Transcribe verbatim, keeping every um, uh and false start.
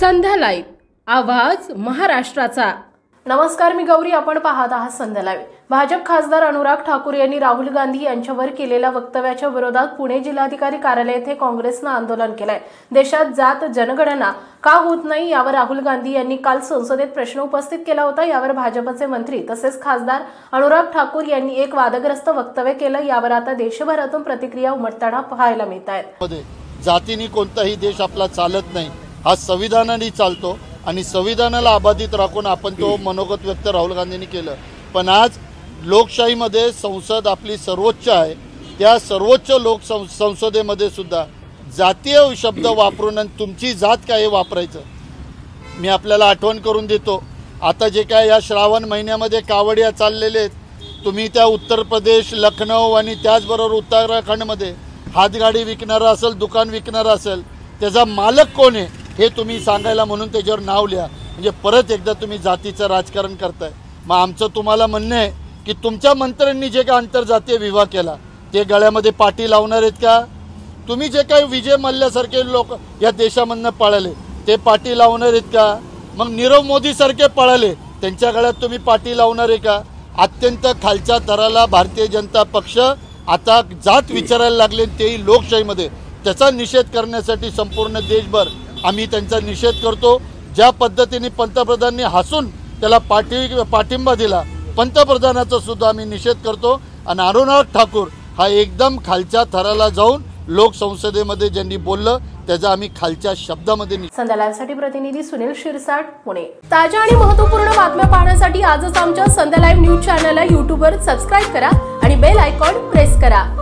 संध्या live, आवाज महाराष्ट्राचा। नमस्कार, मी गौरी, आपण पाहत आहात संध्या लाईव्ह। भाजप खासदार अनुराग ठाकूर यांनी राहुल गांधी यांच्यावर केलेल्या वक्तव्याच्या विरोधात पुणे जिल्हाधिकारी कार्यालय येथे काँग्रेसनं आंदोलन केलंय। देशात जात जनगणना का होत नाही यावर राहुल गांधी यांनी काल संसदेत प्रश्न उपस्थित केला होता। यावर भाजपचे मंत्री तसेच खासदार अनुराग ठाकूर यांनी एक वादग्रस्त वक्तव्य केलं। यावर आता देशभरातून प्रतिक्रिया उमटताना पाहायला मिळत आहेत। जातीने कोणताही देश आपला चालत नाही, हा संविधानाने चालतो आणि संविधानाला अबाधित राखून आपण तो मनोगत व्यक्त राहुल गांधींनी केलं। पण आज लोकशाहीमध्ये संसद आपली सर्वोच्च आहे, त्या सर्वोच्च लोक संसदेमध्ये सुद्धा जातीय शब्द वापरून तुमची जात काय हे वापरायचं। मी आपल्याला आठवण करून देतो, आता जे काय या श्रावण महिन्यामध्ये कावडिया चाललेले आहेत, तुम्ही त्या उत्तर प्रदेश, लखनौ आणि त्याचबरोबर उत्तराखंडमध्ये हातगाडी विकणारा असेल, दुकान विकणारा असेल, त्याचा मालक कोण आहे हे तुम्ही सांगायला म्हणून त्याच्यावर नाव लिहा। म्हणजे परत एकदा तुम्ही जातीचं राजकारण करताय। मग आमचं तुम्हाला म्हणणं आहे की तुमच्या मंत्र्यांनी जे काय आंतरजातीय विवाह केला ते गळ्यामध्ये पाटी लावणार आहेत का? तुम्ही जे काही विजय मल्ल्यासारखे लोक या देशामधनं पळाले ते पाटी लावणार आहेत का? मग नीरव मोदीसारखे पळाले त्यांच्या गळ्यात तुम्ही पाटी लावणार आहे का? अत्यंत खालच्या थराला भारतीय जनता पक्ष आता जात विचारायला लागले, तेही लोकशाहीमध्ये। त्याचा निषेध करण्यासाठी संपूर्ण देशभर आम्ही त्यांचा निषेध करतो। ज्या पद्धतीने पंतप्रधानांनी हसून त्याला पाठी पाठिंबा दिला, पंतप्रधानाचा सुद्धा आम्ही निषेध करतो। आणि अनुराग ठाकूर हा एकदम खालच्या थराला जाऊन लोकसंसदेमध्ये ज्यांनी बोललं त्याचा आम्ही खालच्या शब्दामध्ये। संध्या लाईव्हसाठी प्रतिनिधी सुनील शिरसाट, पुणे। ताज्या आणि महत्त्वपूर्ण बातम्या पाहण्यासाठी आजच आमच्या संध्या लाईव्ह न्यूज चॅनलला यूट्यूबवर सबस्क्राईब करा आणि बेल आयकॉन प्रेस करा।